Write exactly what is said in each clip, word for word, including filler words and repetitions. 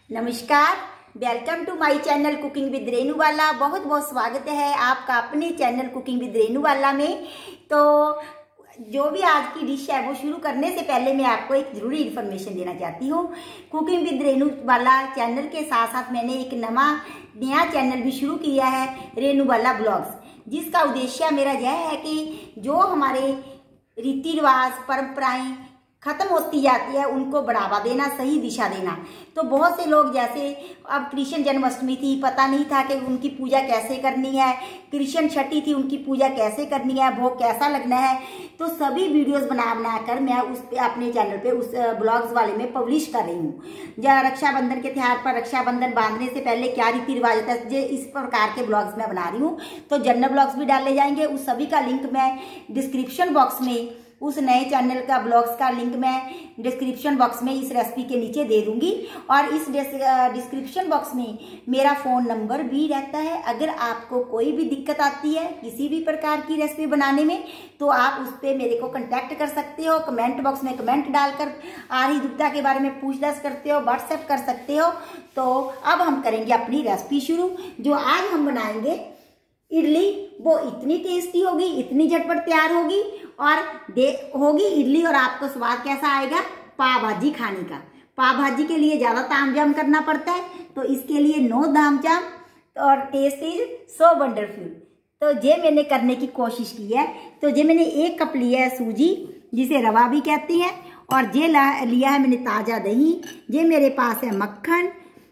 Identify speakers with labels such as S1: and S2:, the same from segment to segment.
S1: नमस्कार, welcome to my channel cooking with Renubala. बहुत बहुत स्वागत है आपका अपने चैनल कुकिंग विद रेणुबाला में। तो जो भी आज की डिश है वो शुरू करने से पहले मैं आपको एक जरूरी इन्फॉर्मेशन देना चाहती हूँ। कुकिंग विद रेणुबाला चैनल के साथ साथ मैंने एक नवा नया चैनल भी शुरू किया है, रेणुबाला ब्लॉग्स, जिसका उद्देश्य मेरा यह है कि जो हमारे रीति रिवाज परंपराएं खत्म होती जाती है उनको बढ़ावा देना, सही दिशा देना। तो बहुत से लोग, जैसे अब कृष्ण जन्माष्टमी थी, पता नहीं था कि उनकी पूजा कैसे करनी है, कृष्ण छठी थी, उनकी पूजा कैसे करनी है, भोग कैसा लगना है। तो सभी वीडियोस बना बना कर मैं उस पे अपने चैनल पे उस ब्लॉग्स वाले में पब्लिश कर रही हूँ। या रक्षाबंधन के त्योहार पर रक्षाबंधन बांधने से पहले क्या रीति रिवाज होता है, इस प्रकार के ब्लॉग्स मैं बना रही हूँ। तो जनरल ब्लॉग्स भी डाले जाएंगे, उस सभी का लिंक मैं डिस्क्रिप्शन बॉक्स में, उस नए चैनल का ब्लॉग्स का लिंक मैं डिस्क्रिप्शन बॉक्स में इस रेसिपी के नीचे दे दूंगी। और इस डिस्क्रिप्शन बॉक्स में मेरा फ़ोन नंबर भी रहता है। अगर आपको कोई भी दिक्कत आती है किसी भी प्रकार की रेसिपी बनाने में, तो आप उस पर मेरे को कांटेक्ट कर सकते हो। कमेंट बॉक्स में कमेंट डालकर आहारी दुग्धा के बारे में पूछताछ करते हो, व्हाट्सएप कर सकते हो। तो अब हम करेंगे अपनी रेसिपी शुरू। जो आज हम बनाएंगे इडली, वो इतनी टेस्टी होगी, इतनी झटपट तैयार होगी और दे होगी इडली। और आपको स्वाद कैसा आएगा पाव भाजी खाने का। पाव भाजी के लिए ज़्यादा तामझाम करना पड़ता है, तो इसके लिए नो तामझाम और टेस्ट इज सो वंडरफुल। तो ये मैंने करने की कोशिश की है। तो ये मैंने एक कप लिया है सूजी, जिसे रवा भी कहती हैं, और ये लिया है मैंने ताज़ा दही। ये मेरे पास है मक्खन,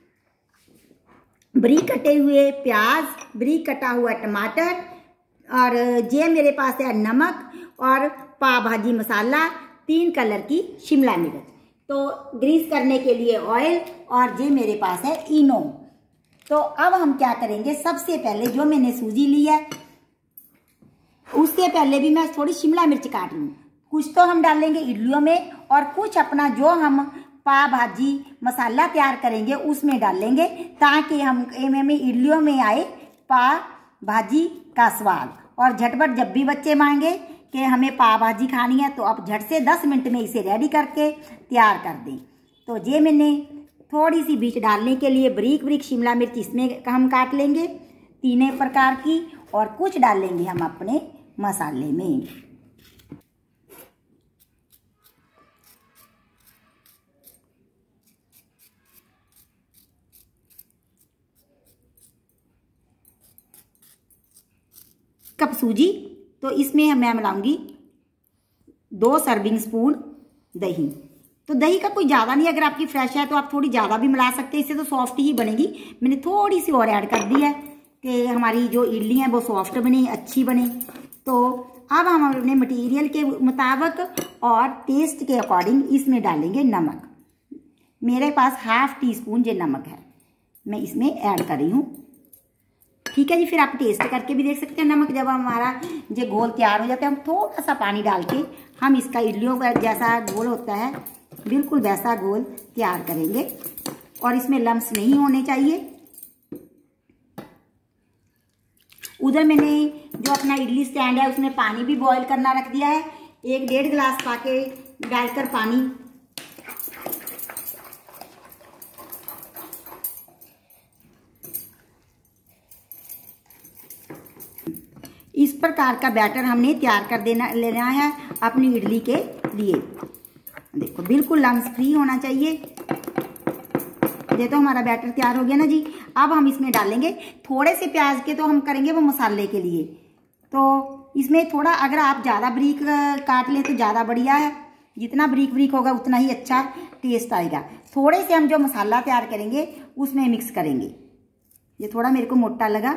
S1: बारीक कटे हुए प्याज, बारीक कटा हुआ टमाटर, और ये मेरे पास है नमक और पाव भाजी मसाला, तीन कलर की शिमला मिर्च। तो ग्रीस करने के लिए ऑयल, और ये मेरे पास है इनो। तो अब हम क्या करेंगे, सबसे पहले जो मैंने सूजी ली है, उससे पहले भी मैं थोड़ी शिमला मिर्च काट लूँ। कुछ तो हम डालेंगे इडलियों में और कुछ अपना जो हम पाव भाजी मसाला तैयार करेंगे उसमें डालेंगे, ताकि हम हमें इडलियों में आए पाव भाजी का स्वाद। और झटपट जब भी बच्चे मांगे कि हमें पाव भाजी खानी है, तो आप झट से दस मिनट में इसे रेडी करके तैयार कर दें। तो ये मैंने थोड़ी सी बीच डालने के लिए बारीक बारीक शिमला मिर्च इसमें हम काट लेंगे, तीनों प्रकार की, और कुछ डालेंगे हम अपने मसाले में। कप सूजी, तो इसमें मैं मिलाऊंगी दो सर्विंग स्पून दही। तो दही का कोई ज़्यादा नहीं, अगर आपकी फ्रेश है तो आप थोड़ी ज़्यादा भी मिला सकते हैं, इससे तो सॉफ्ट ही बनेगी। मैंने थोड़ी सी और ऐड कर दी है कि हमारी जो इडली है वो सॉफ्ट बने, अच्छी बने। तो अब हम अपने मटेरियल के मुताबिक और टेस्ट के अकॉर्डिंग इसमें डालेंगे नमक। मेरे पास हाफ टी स्पून ये नमक है, मैं इसमें ऐड कर रही हूँ। ठीक है जी, फिर आप टेस्ट करके भी देख सकते हैं नमक। जब हमारा ये घोल तैयार हो जाता है, हम थोड़ा सा पानी डाल के हम इसका इडलियों का जैसा घोल होता है बिल्कुल वैसा घोल तैयार करेंगे, और इसमें लम्स नहीं होने चाहिए। उधर मैंने जो अपना इडली स्टैंड है उसमें पानी भी बॉईल करना रख दिया है, एक डेढ़ गिलास पाके डालकर पानी। इस प्रकार का बैटर हमने तैयार कर देना लेना है अपनी इडली के लिए। देखो बिल्कुल लम्स फ्री होना चाहिए। ये तो हमारा बैटर तैयार हो गया ना जी। अब हम इसमें डालेंगे थोड़े से प्याज के, तो हम करेंगे वो मसाले के लिए। तो इसमें थोड़ा, अगर आप ज़्यादा बारीक काट लें तो ज़्यादा बढ़िया है, जितना बारीक बारीक होगा उतना ही अच्छा टेस्ट आएगा। थोड़े से हम जो मसाला तैयार करेंगे उसमें मिक्स करेंगे। ये थोड़ा मेरे को मोटा लगा।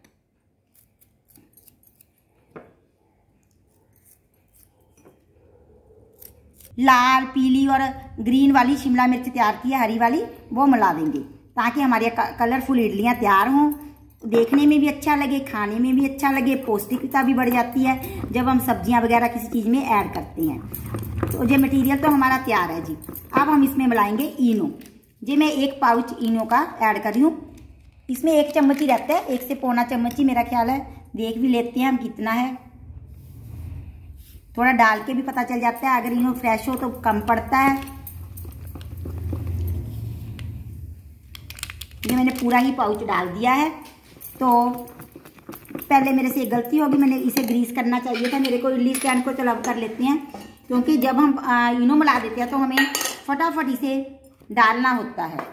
S1: लाल, पीली और ग्रीन वाली शिमला मिर्च तैयार की है, हरी वाली वो मिला देंगे, ताकि हमारे कलरफुल इडलियां तैयार हों, देखने में भी अच्छा लगे, खाने में भी अच्छा लगे। पौष्टिकता भी बढ़ जाती है जब हम सब्जियां वगैरह किसी चीज़ में ऐड करते हैं। तो ये मटेरियल तो हमारा तैयार है जी। अब हम इसमें मिलाएंगे इनो। जी मैं एक पाउच इनो का ऐड कर रही हूँ। इसमें एक चम्मच ही रहता है, एक से पौना चम्मच ही मेरा ख्याल है। देख भी लेते हैं हम कितना है, थोड़ा डाल के भी पता चल जाता है। अगर इनो फ्रेश हो तो कम पड़ता है। ये मैंने पूरा ही पाउच डाल दिया है। तो पहले मेरे से एक गलती होगी, मैंने इसे ग्रीस करना चाहिए था मेरे को इडली स्टैंड को। चलो अब कर लेते हैं, क्योंकि जब हम इनो मिला देते हैं तो हमें फटाफट इसे डालना होता है।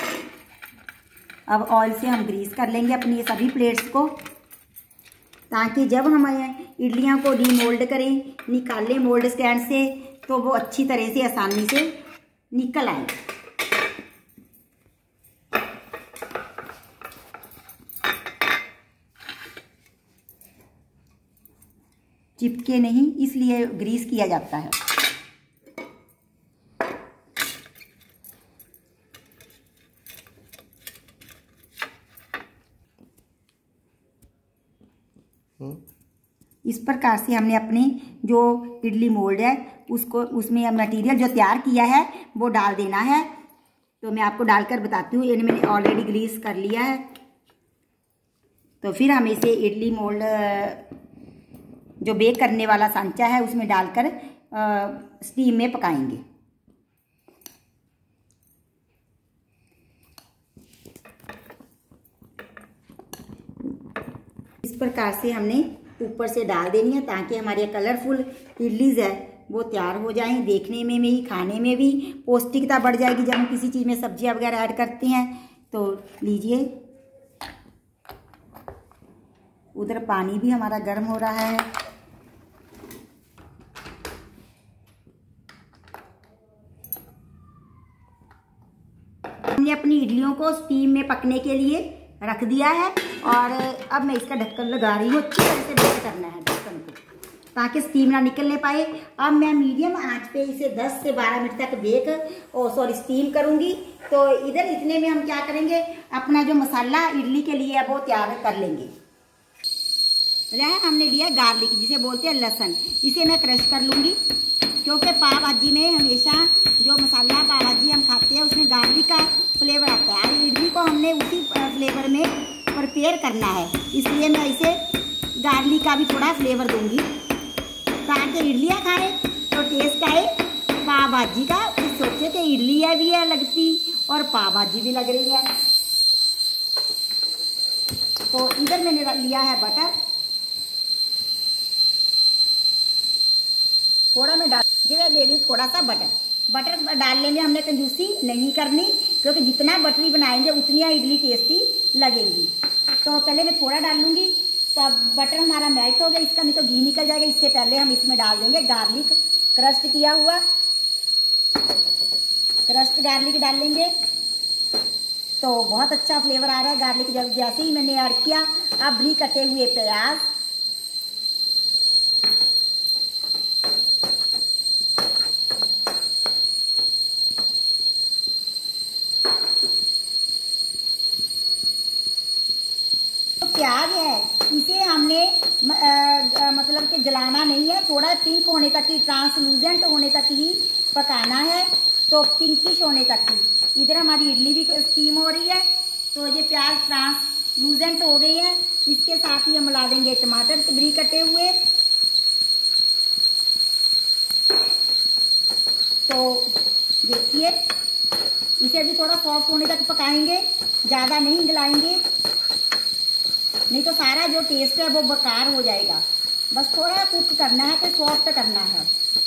S1: अब ऑयल से हम ग्रीस कर लेंगे अपनी ये सभी प्लेट्स को, ताकि जब हम इडलियां को डीमोल्ड करें, निकालें मोल्ड स्टैंड से, तो वो अच्छी तरह से आसानी से निकल आए। चिपके नहीं, इसलिए ग्रीस किया जाता है। इस प्रकार से हमने अपनी जो इडली मोल्ड है उसको, उसमें मटेरियल जो तैयार किया है वो डाल देना है। तो मैं आपको डालकर बताती हूँ। ये मैंने ऑलरेडी ग्रीस कर लिया है। तो फिर हम इसे इडली मोल्ड जो बेक करने वाला सांचा है उसमें डालकर स्टीम में पकाएंगे। इस प्रकार से हमने ऊपर से डाल देनी है, ताकि हमारे कलरफुल इडलीज है वो तैयार हो जाएं। देखने में भी, खाने में भी पौष्टिकता बढ़ जाएगी जब हम किसी चीज़ में सब्जियां वगैरह ऐड करते हैं। तो लीजिए, उधर पानी भी हमारा गर्म हो रहा है। हमने अपनी इडलियों को स्टीम में पकने के लिए रख दिया है, और अब मैं इसका ढक्कन लगा रही हूँ। अच्छी तरह से बेक करना है ढक्कन को, ताकि स्टीम ना निकलने पाए। अब मैं मीडियम आंच पे इसे दस से बारह मिनट तक बेक और सॉरी स्टीम करूँगी। तो इधर इतने में हम क्या करेंगे, अपना जो मसाला इडली के लिए है वो तैयार कर लेंगे। हमने लिया गार्लिक, जिसे बोलते हैं लहसुन। इसे मैं क्रश कर लूँगी, क्योंकि पाव भाजी में हमेशा जो मसाला पाव भाजी हम खाते हैं उसमें गार्लिक का फ्लेवर आता है। आज इडली को हमने उसी फ्लेवर में प्रिपेयर करना है, इसलिए मैं इसे गार्लिक का भी थोड़ा फ्लेवर दूंगी, ताकि इडलियाँ खाएं तो टेस्ट आए पाव भाजी का। तो सोचे कि इडलियाँ भी है लगती और पाव भाजी भी लग रही है। तो इधर मैंने लिया है बटर, थोड़ा मैं डाल जो मैं ले रही हूँ थोड़ा सा बटर। बटर डालने में हमने कंजूसी नहीं करनी, क्योंकि जितना बटरी बनाएंगे उतनी इडली टेस्टी लगेंगी। तो पहले मैं थोड़ा डाल लूँगी। तो अब बटर हमारा मेल्ट हो गया, इसका नहीं तो घी निकल जाएगा। इससे पहले हम इसमें डाल देंगे गार्लिक क्रस्ट किया हुआ, क्रस्ट गार्लिक डाल लेंगे। तो बहुत अच्छा फ्लेवर आ रहा है गार्लिक जब जैसे ही मैंने ऐड किया। अब भी कटे हुए प्याज, प्याज है इसे हमने म, आ, मतलब कि जलाना नहीं है, थोड़ा पिंक होने तक ही, ट्रांसलूजेंट होने तक ही पकाना है। तो पिंकिश होने तक ही। इधर हमारी इडली भी स्टीम हो रही है, तो ये प्याज ट्रांसलूजेंट हो गई है। इसके साथ ही हम मिला देंगे टमाटर बरी कटे हुए। तो देखिए, इसे भी थोड़ा सॉफ्ट होने तक पकाएंगे, ज़्यादा नहीं गलाएंगे, नहीं तो सारा जो टेस्ट है वो बेकार हो जाएगा। बस थोड़ा कुक करना है, तो सॉफ्ट करना है।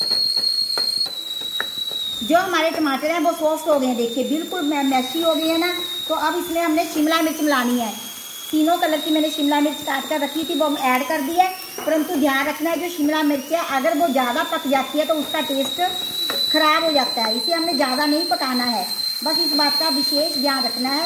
S1: जो हमारे टमाटर हैं वो सॉफ्ट हो गए हैं, देखिए बिल्कुल मैशी हो गई है ना। तो अब इसमें हमने शिमला मिर्च मिलानी है। तीनों कलर की मैंने शिमला मिर्च काट कर रखी थी, वो हम ऐड कर दी है। परंतु ध्यान रखना है, जो शिमला मिर्च है अगर वो ज़्यादा पक जाती है तो उसका टेस्ट खराब हो जाता है। इसे हमने ज़्यादा नहीं पकाना है, बस इस बात का विशेष ध्यान रखना है।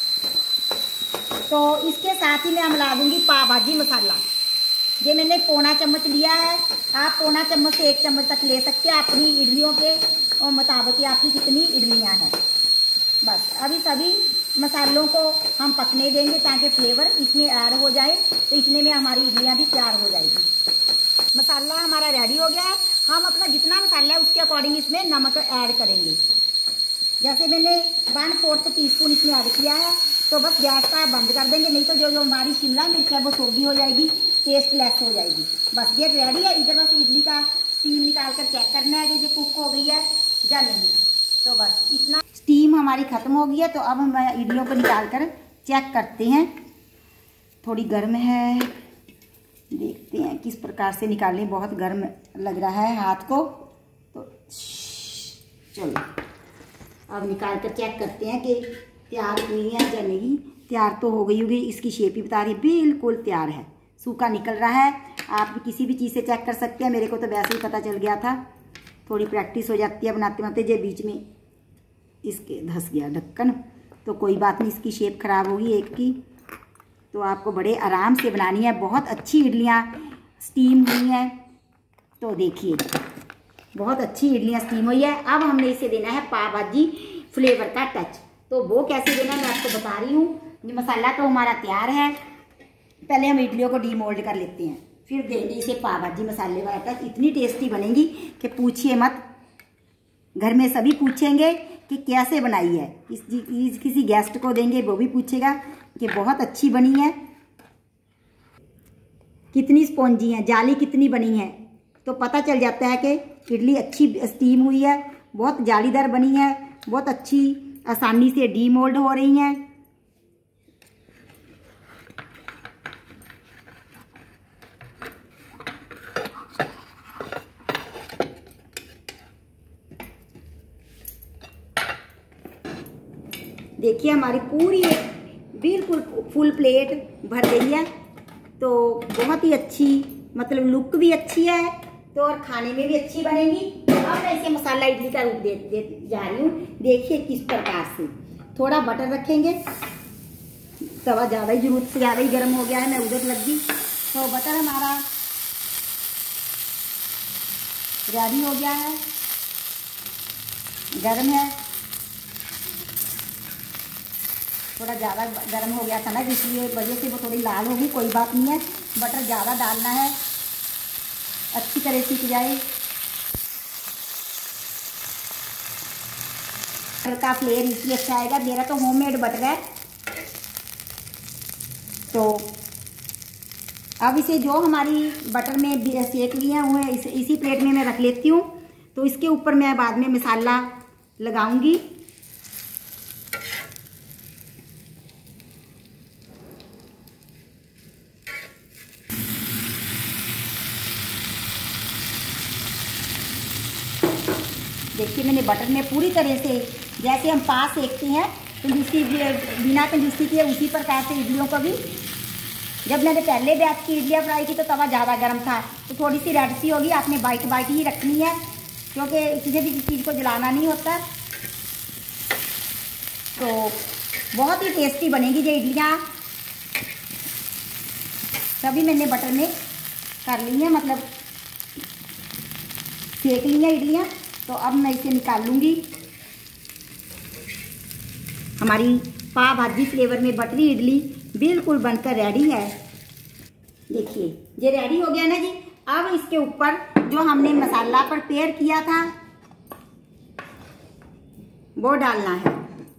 S1: तो इसके साथ ही मैं मिला दूंगी पाव भाजी मसाला। ये मैंने पौना चम्मच लिया है, आप पौना चम्मच से एक चम्मच तक ले सकते हैं, अपनी इडलियों के मुताबिक आपकी कितनी इडलियां हैं। बस अभी सभी मसालों को हम पकने देंगे ताकि फ्लेवर इसमें ऐड हो जाए। तो इतने में हमारी इडलियां भी तैयार हो जाएगी। मसाला हमारा रेडी हो गया है। हम अपना जितना मसाला है उसके अकॉर्डिंग इसमें नमक ऐड करेंगे। जैसे मैंने वन फोर्थ टी स्पून इसमें ऐड किया है। तो बस गैस का बंद कर देंगे, नहीं तो जो जो हमारी शिमला मिर्च है वो सोगी हो जाएगी, टेस्ट लेस हो जाएगी। बस ये रेडी है। इधर बस इडली का स्टीम निकाल कर चेक करना है कि ये कुक हो गई है या नहीं। तो बस इतना। स्टीम हमारी ख़त्म हो गई है, तो अब हम इडलियों को निकाल कर चेक करते हैं। थोड़ी गर्म है, देखते हैं किस प्रकार से निकालें। बहुत गर्म लग रहा है हाथ को, तो चलो अब निकाल कर चेक करते हैं कि तैयार हुई है या नहीं। तैयार तो हो गई होगी, इसकी शेप ही बता रही है, बिल्कुल तैयार है। सूखा निकल रहा है। आप किसी भी चीज़ से चेक कर सकते हैं। मेरे को तो वैसे ही पता चल गया था। थोड़ी प्रैक्टिस हो जाती है बनाते बनाते। जो बीच में इसके धंस गया ढक्कन, तो कोई बात नहीं, इसकी शेप खराब होगी एक की। तो आपको बड़े आराम से बनानी है। बहुत अच्छी इडलियाँ स्टीम हुई हैं। तो देखिए बहुत अच्छी इडलियाँ स्टीम हुई है। अब हमने इसे देना है पाव भाजी फ्लेवर का टच। तो वो कैसे देना है मैं आपको बता रही हूँ। ये मसाला तो हमारा तैयार है। पहले हम इडलियों को डीमोल्ड कर लेते हैं, फिर देंगे इसे पाव भाजी मसाले वाला टच। इतनी टेस्टी बनेगी कि पूछिए मत। घर में सभी पूछेंगे कि कैसे बनाई है। इस, इस किसी गेस्ट को देंगे, वो भी पूछेगा कि बहुत अच्छी बनी है। कितनी स्पॉन्जी है, जाली कितनी बनी है, तो पता चल जाता है कि इडली अच्छी स्टीम हुई है। बहुत जालीदार बनी है, बहुत अच्छी आसानी से डीमोल्ड हो रही हैं। देखिए हमारी पूरी बिल्कुल फुल प्लेट भर गई है। तो बहुत ही अच्छी, मतलब लुक भी अच्छी है, तो और खाने में भी अच्छी बनेगी। अब मैं इसे मसाला इडली का रूप दे, दे जा रही हूँ। देखिए किस प्रकार से। थोड़ा बटर रखेंगे। तवा ज़्यादा ही जरूरत से ज़्यादा ही गर्म हो गया है, मैं उधर लग गई। तो बटर हमारा रेडी हो गया है, गर्म है। थोड़ा ज़्यादा गर्म हो गया था ना, इसलिए वजह से वो थोड़ी लाल होगी। कोई बात नहीं है, बटर ज़्यादा डालना है, अच्छी तरह सीख जाए। बटर का फ्लेवर इसलिए अच्छा आएगा। मेरा तो होममेड बटर है। तो अब इसे जो हमारी बटर में सेक लिए हैं वो इस, इसी प्लेट में मैं रख लेती हूँ। तो इसके ऊपर मैं बाद में मसाला लगाऊंगी। देखिए मैंने बटर में पूरी तरह से, जैसे हम पास सेकते हैं कंजूसी, बिना कंजूसी के, उसी प्रकार से इडलियों को भी। जब मैंने पहले बैच की इडलियाँ फ्राई की तो तवा ज़्यादा गर्म था, तो थोड़ी सी रेड सी होगी। आपने बाइट बाइट ही रखनी है, क्योंकि किसी भी चीज़ को जलाना नहीं होता। तो बहुत ही टेस्टी बनेगी ये इडलियाँ। सभी मैंने बटर में कर ली हैं, मतलब सेक ली हैं इडलियाँ। तो अब मैं इसे निकाल लूँगी। हमारी पाव भाजी फ्लेवर में बटरी इडली बिल्कुल बनकर रेडी है। देखिए ये रेडी हो गया ना जी। अब इसके ऊपर जो हमने मसाला प्रिपेयर किया था वो डालना है।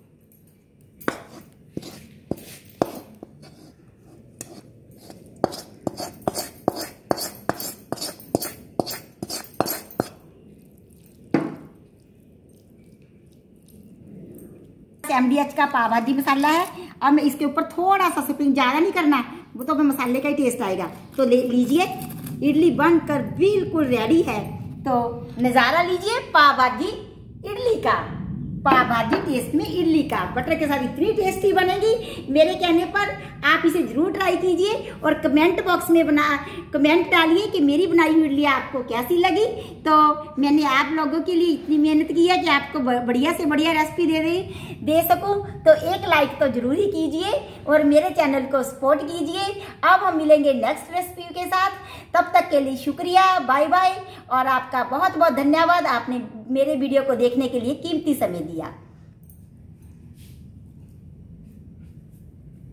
S1: एम डी एच का पाव भाजी मसाला है। अब मैं इसके ऊपर थोड़ा सा स्प्रिंग, ज़्यादा नहीं करना, वो तो मसाले का ही टेस्ट आएगा। तो ले लीजिए, इडली बनकर बिल्कुल रेडी है। तो नज़ारा लीजिए पाव भाजी इडली का, पाव भाजी टेस्ट में इडली का। बटर के साथ इतनी टेस्टी बनेगी, मेरे कहने पर आप इसे जरूर ट्राई कीजिए। और कमेंट बॉक्स में बना कमेंट डालिए कि मेरी बनाई हुई इडली आपको कैसी लगी। तो मैंने आप लोगों के लिए इतनी मेहनत की है कि आपको बढ़िया से बढ़िया रेसिपी दे दे दे सकूं। तो एक लाइक तो जरूर ही कीजिए और मेरे चैनल को सपोर्ट कीजिए। अब हम मिलेंगे नेक्स्ट रेसिपी के साथ। तब तक के लिए शुक्रिया, बाय बाय। और आपका बहुत बहुत धन्यवाद, आपने मेरे वीडियो को देखने के लिए कीमती समय दिया।